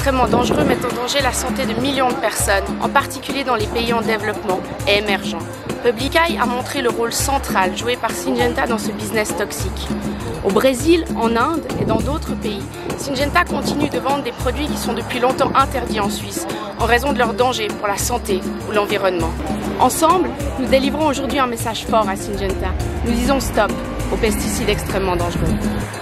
extrêmement dangereux mettent en danger la santé de millions de personnes, en particulier dans les pays en développement et émergents. Public Eye a montré le rôle central joué par Syngenta dans ce business toxique. Au Brésil, en Inde et dans d'autres pays, Syngenta continue de vendre des produits qui sont depuis longtemps interdits en Suisse, en raison de leur danger pour la santé ou l'environnement. Ensemble, nous délivrons aujourd'hui un message fort à Syngenta. Nous disons stop aux pesticides extrêmement dangereux.